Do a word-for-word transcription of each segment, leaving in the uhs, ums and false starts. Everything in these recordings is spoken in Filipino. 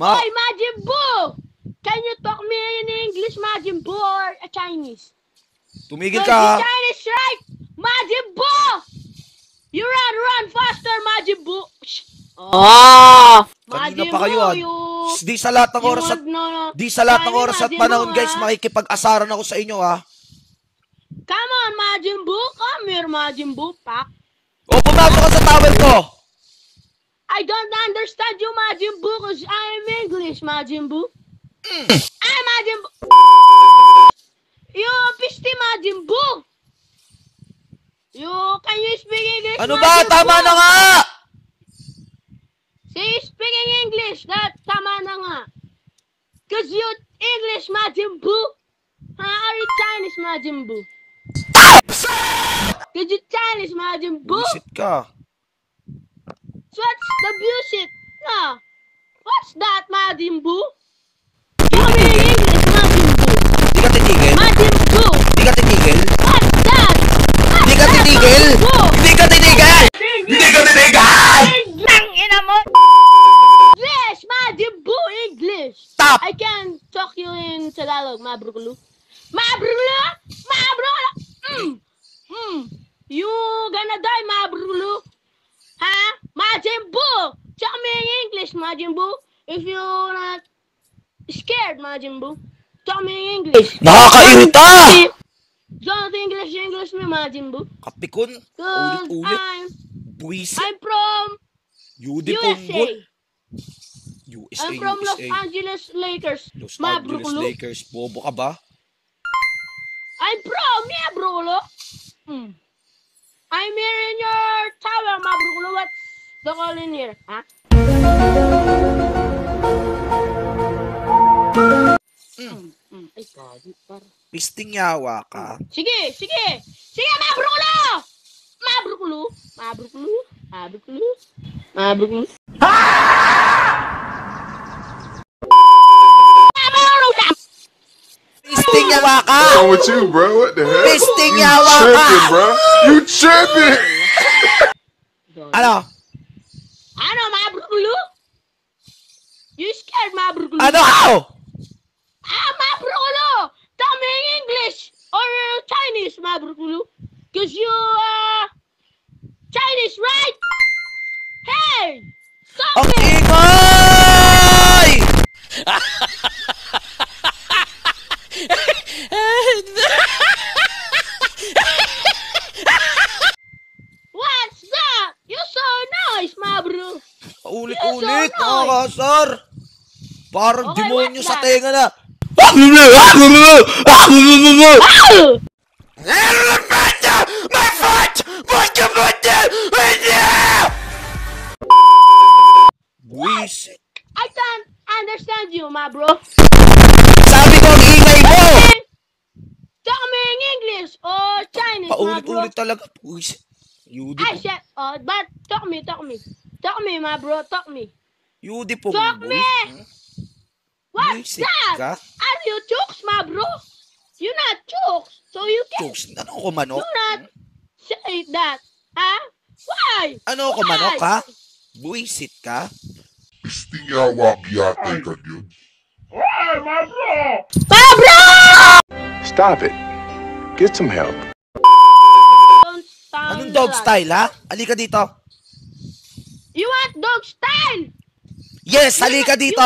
Ma Hey, Majin Buu! Can you talk me in English, Majin Buu, or a Chinese? Tumigil Cause ka. you Chinese, right? Majin Buu! You run, run faster, Majin Buu! Oh! Kanina Majin pa kayo, Buu, ah. you... Di sa lahat ng You oras at want, no, no. di sa lahat ng Try me, oras at Majin panahon, Buu, guys, ah. makikipag-asaran ako sa inyo, ha. Come on, Majin Buu. Come here, Majin Buu, pak. O, pumasok ka sa towel ko. I don't understand you, Majin Buu, cause I'm English, Majin Buu. Mm. I'm Majin Buu. You pisti, Majin Buu. You, can you speak English, Ano ba? Majin Tama Buu? na nga. See, speaking English, that tama na nga. Cause you English, Majin Buu. Huh? Are you Chinese, Majin Buu? Cause you Chinese, Majin Buu. Buisit ka. What's the bullshit? No. What's that, Majin Buu? Tell me in English, Majin Buu. Di ka titigil? Majin Buu. Di ka titigil? What's that? What's Di ka that, titigil? Majin Buu? Di ka titigil? Di ka titigil? Nang ina mo. English, Majin Buu, English. Stop! I can talk you in Tagalog, Mabrukulu. Mabrukulu? Mabrukulu? Mm. Mm. You gonna die, Mabrukulu. Huh? Majin Buu! Tell me in English, Majin Buu. If you're not scared, Majin Buu. Tell me in English. Nakakairita! Don't English, English me, Majin Buu. Kapikon, Cause ulit-ulit. I'm, Buisit. I'm from Yudi U S A. Ponggol. U S A, I'm from U S Los A. Angeles Lakers. Los Angeles Mabrukulu. Lakers. Bobo ka ba? I'm from Mabrukulu. Hmm. I'm here in your tower, Mabrukulu. What's the call in here? Huh? Mm. Mm. Ay, gabi, par. Pisting yawa ka. Sige, sige. Sige, Mabrukulu! Mabrukulu. Mabrukulu. Mabrukulu. Mabrukulu. Pisting yawa ka! What's wrong with you, bro? What the hell? Pisting You yawa ka! tripping, bro? You tripping? Ano? Ano, Mabrukulu? You scared, Mabrukulu? Ano? Ah, Mabrukulu! Tell me in English or Chinese, Mabrukulu. Cause you, uh, Chinese, right? Hey! Stop Ang it! ingay! What's that? You're so nice, Mabru. Ulit-ulit, Yes, oh, no. nakakasar. Parang Okay, demonyo what's sa that? tenga na. My foot! Bata, bata! Buisit. I can't understand you, Mabru. Sabi ko, ang ingay mo! Talk me in English or Chinese, Mabru. Paulit-ulit talaga. Buisit. Yudi I po. said, oh, but talk me, talk me. Talk me, Mabru, talk me. Yudi po. Talk me! What's Buisit that? ka? Are you jokes, Mabru? You're not jokes, so you can Jokes. Ano ko manok? do not say that. Huh? Why? Ano ko Why? manok ha? Buisit ka? Pisting yawa yate ka yun. Mabru! Stop it. Get some help. Don't sound Anong dog like- style ha? Halika dito. You want dog style? Yes, halika dito.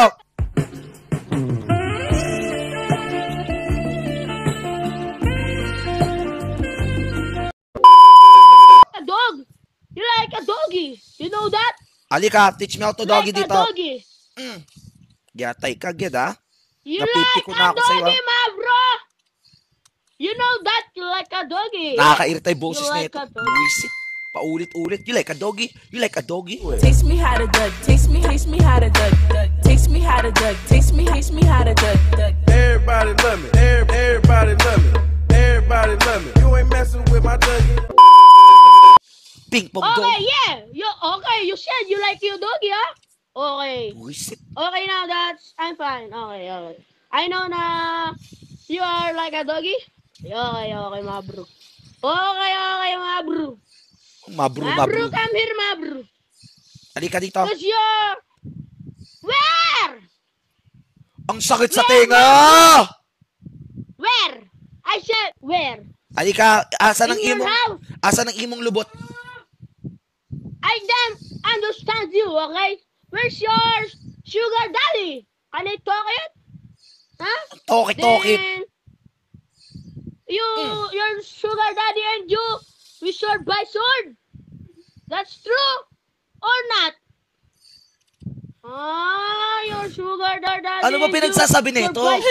A dog. You like a doggy. You know that? Halika, teach me how to doggy like dito. a doggy. Mm. Yatay ka, gid ha? You Napipi like ko a na ako sa'yo, doggy, ma bro. You know that you like a doggy. Nakakairita yung boses You na like ito. a doggy. Buisit. Paulit-ulit. You like a doggy? You like a doggy? Taste me how to duck. Taste me, taste me how to duck. duck. Taste me how to duck. Taste me, taste me how to duck. duck. Everybody love me. Every- Everybody love me. Everybody love me. You ain't messing with my doggy. Ping pong Okay, dog. yeah. You okay? You said you like your doggy, huh? Okay. Buisit. Okay, now that's I'm fine. Okay, okay. I know na you are like a doggy. Okay, okay, ma bro. Okay, okay, ma bro. Mabro, Ma mabro. bro, come here, ma bro. Halika dito. Cause you're where? Ang sakit sa Where, tenga! Where? I said, where? Alika, asa ng In your imong, house. asa ng imong lubot? I don't understand you, okay? Where's your sugar daddy? Can I talk it? Huh? Toki-toki. Then, you, your sugar daddy and you, we sword by sword. That's true or not? Ah, your sugar daddy. Ano ba and you, pinagsasabi sword nito? by-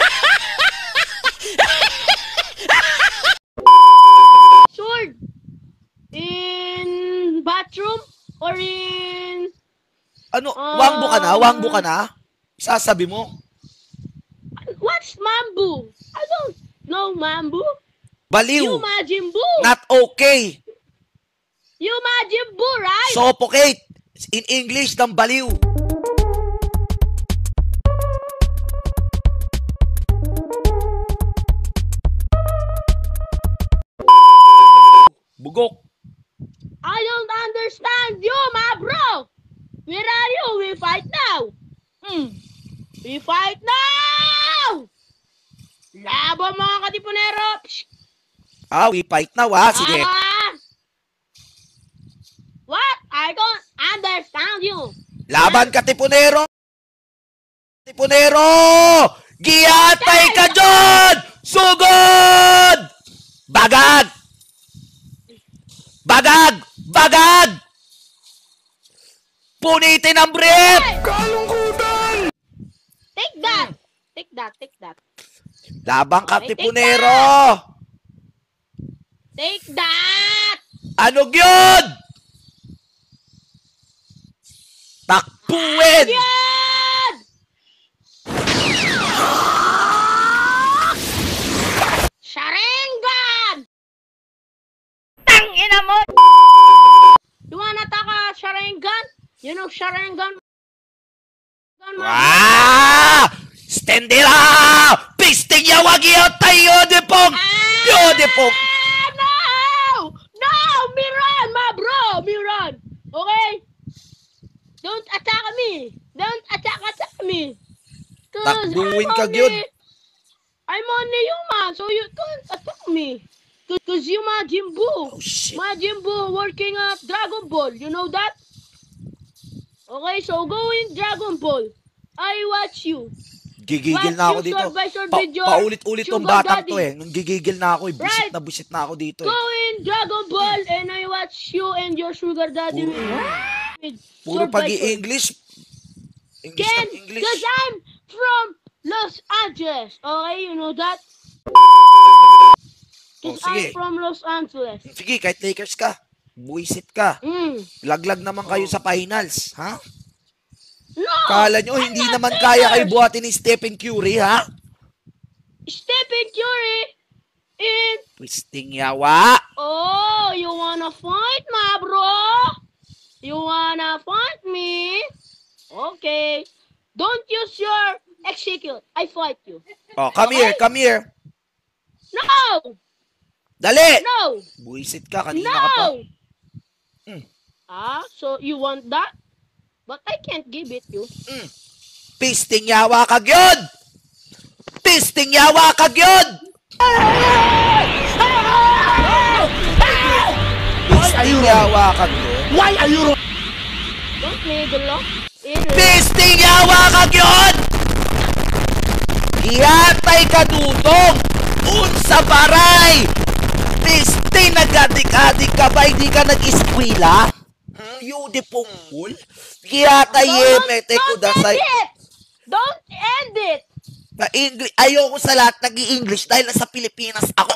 Sword in bathroom or in Ano, Um, wangbo ka na? Wangbo ka na? Sasabi mo? what's mambu? I don't know mambu. Baliw. You Majin Buu. Not okay. You Majin Buu, right? Suffocate. In English, ng baliw. Bugok. I don't understand you, my bro. Where are you? We fight now. Hmm. We fight now. Laban mga katipunero. Psh. Ah, we fight now, ha? Sige. Ah. What? I don't understand you. Laban ka, Tipunero! Tipunero! Giyatay ka dyan! Sugod! Bagag! Bagag! Bagag! Punitin ang brief! Take that. Take that. Take that. Laban ka, Okay, take Tipunero! Take that. Ano yun? Takbuhin! Yan! Sharingan! Tangina mo! You wanna talk about Sharingan? You know Sharingan? Ah! Stendera! Pisting yawagi o tayo de pong! Yo de pong! Ah, no! No! Miran, my bro! Miran! Okay? Don't attack me! Don't attack attack me! Cause Takbuhin I'm ka, only- gyud. I'm only human, so you can't attack me. Cause you Majin Buu. Oh, shit. Majin Buu working at Dragon Ball. You know that? Okay, so go in Dragon Ball. I watch you. Gigigil What? na ako Yung dito. sword by sword Pa- video, paulit-ulit tong Sugar batang Daddy. to eh. Nung gigigil na ako eh. Busit Right. na busit na ako dito Go eh. in Dragon Ball and I watch you and your sugar daddy Puro- with, with Puro sword by pag sword. English English Can, ng English. cause I'm from Los Angeles. Okay, you know that? Oh, Cause sige. I'm from Los Angeles. Sige, kahit Lakers ka. Buisit ka. Mm. Laglag naman kayo sa finals. Ha? No! Kala nyo, I'm hindi not naman kaya kayo Lakers. buhatin ni Stephen Curry, ha? Stephen Curry in... Twisting yawa. Oh, you wanna fight, my bro? You wanna fight me? Okay. Don't use your execute. I fight you. Oh, come here, come here. No! Dali! No! Buisit ka, kanina ka pa. No! Mm. Ah, so you want that? But I can't give it you. Mm. Pisting yawa ka gyud! Pisting yawa ka gyud! Pisting yawa ka gyud? Why are you Don't middle up. It Pisting yawa ka gyud! Iyatay ka dudong! Unsa baray! Pisting nagadik-adik ka ba? Hindi ka nag-iskwila? Hmm, yudi pungkul? Iyatay yemete ko don't dasay. end it! Don't end it! Na English, ayoko sa lahat nag-i-English dahil nasa Pilipinas ako.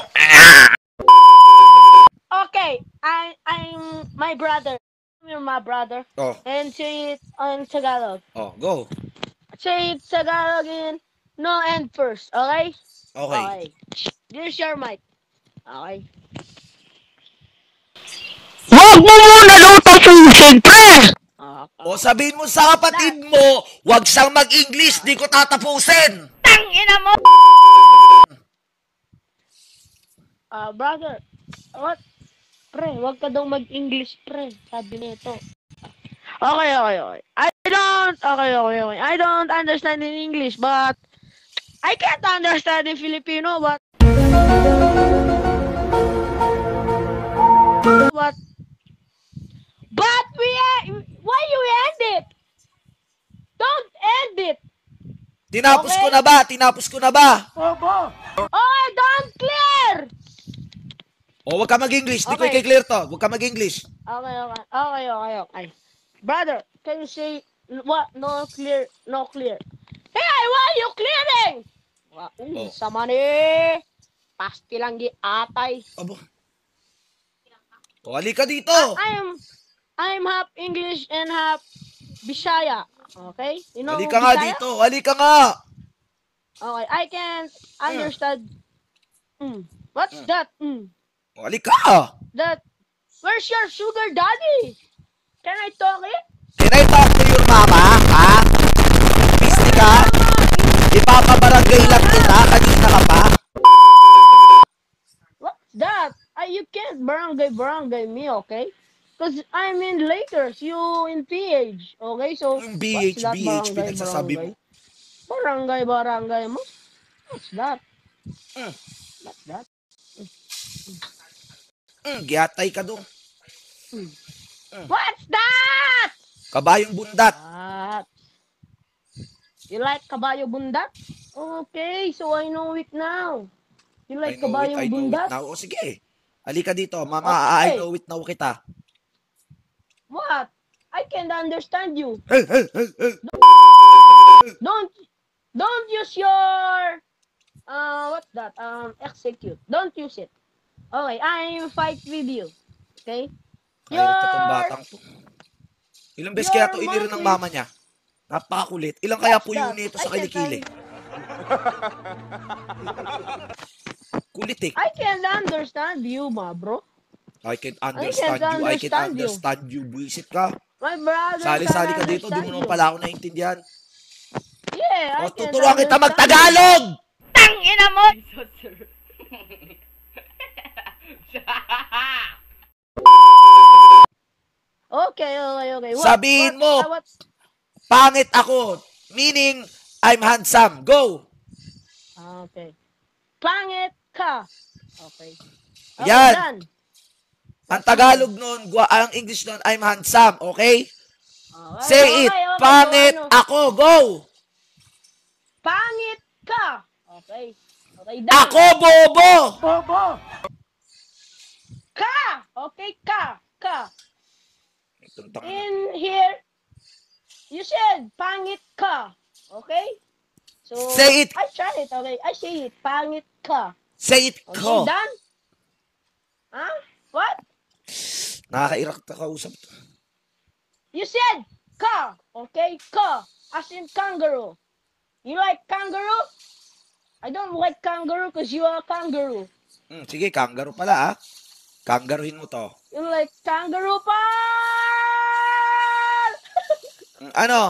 Okay, I I'm my brother. You're my brother. Oh, And say it in Tagalog. oh, go. Say it Tagalog in no end first, okay? Okay. Here's your mic. Okay. Huwag mo muna daw tapusin, pre! Okay. O sabihin mo sa kapatid mo, wag siyang mag-English, di ko tatapusin. Tangina mo! Ah, brother. What? Pre, wag ka daw mag-English, pre. Sabi nito. Okay, okay, okay. I don't don't. Okay, okay, okay. I don't understand in English, but I can't understand in Filipino. But but but we why you end it? Don't end it. Tinapos Okay. ko na ba? Tinapos ko na ba? Oh, don't clear. O, wag ka mag-English. Di ko Okay. i-clear to. Wag ka mag-English. Okay, okay, okay, okay, okay. Brother, can you say what? No clear, no clear. Hey, why are you clearing? Wa- Oh. Uy, sama ni. Pasti lang gi atay. Abo. O, halika dito. I'm, I'm half English and half Bisaya. Okay, you know Halika nga Bisaya? dito. Halika nga. Okay, I can understand. Mm. What's that? Mm. O, halika. That. Where's your sugar daddy? Can I talk it? Can I talk to your mama? Ha? Pisti ka? Ipapabarangay lang kita. Kanina ka pa. What's that? I, you can't barangay barangay me, okay? Because I'm in Lakers, you in P H, okay? So, Yung B H, what's that B H, barangay, pinagsasabi mo. barangay? Barangay, barangay mo? What's that? Mm. What's that? Mm, giatay ka doon. What's that? Kabayong bundat. What? You like kabayo bundat? Okay, so I know it now. You I like know it, kabayo I know it bundat? now. O, sige. Halika dito. Mama, Okay. I know it now kita. What? I can't understand you. Hey, hey, hey, hey. Don't don't use your uh what's that? Um execute. Don't use it. Okay, I fight with you. Okay? Ay, nagtatong batang to. Ilang beses kaya to Your iniro ng monkey. mama niya? Napakakulit. Ilang kaya po yun that? nito I sa can't kilikili? Kulit eh. I can't understand you, ma bro. I can can't understand you. I can understand you. understand you. Buisit ka. My brother Sali-sali can ka dito. Di mo understand naman you. pala ako naintindihan. Yeah, I O, can tuturuan kita understand mag-Tagalog! Tangina mo! Okay, okay, okay. What, Sabihin what, mo. uh, what? Pangit ako. Meaning, I'm handsome. Go! Okay. Pangit ka. Okay. Okay, Yan. done. Ang Tagalog nun, gua- ang English nun, I'm handsome. Okay? Okay, Say okay, it. okay, Pangit so ano? ako. Go! Pangit ka. Okay. Okay, done. Ako, bobo! Ka. Okay, ka. Ka. Tuntang- In here, you said pangit ka. Okay? So, Say it. I try it, okay? I say it. Pangit ka. Say it Okay, ko. done? Huh? What? Nakakairak na kausap to. You said ka. Okay, ka. As in kangaroo. You like kangaroo? I don't like kangaroo because you are a kangaroo. Hmm, sige, kangaroo pala ah. Kangaruhin mo to. You like kangaroo pa? Hmm, ano?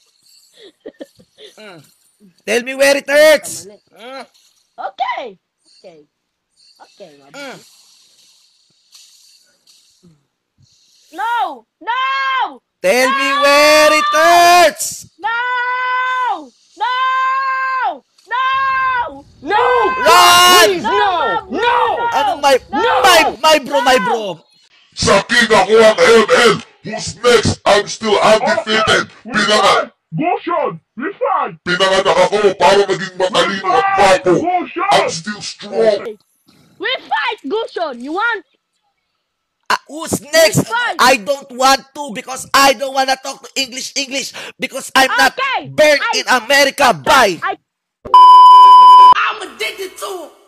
Hmm. Tell me where it hurts. Hmm. Okay. Okay. Okay. my Hmm. No! No! Tell me where it hurts. No! No! No! No! Run! No! No! Anong my, my, my bro, my bro. Sa king ako ang M L. Who's next? I'm still undefeated. Pinangat. Goshen! We fight! Pinanganak ako para maging matalino at papo. I'm still strong. We fight, Gushon! You want? Uh, who's next? Fine. I don't want to because I don't want to talk to English English because I'm not Okay. born I- in America. Bye. I I'm addicted to 'em.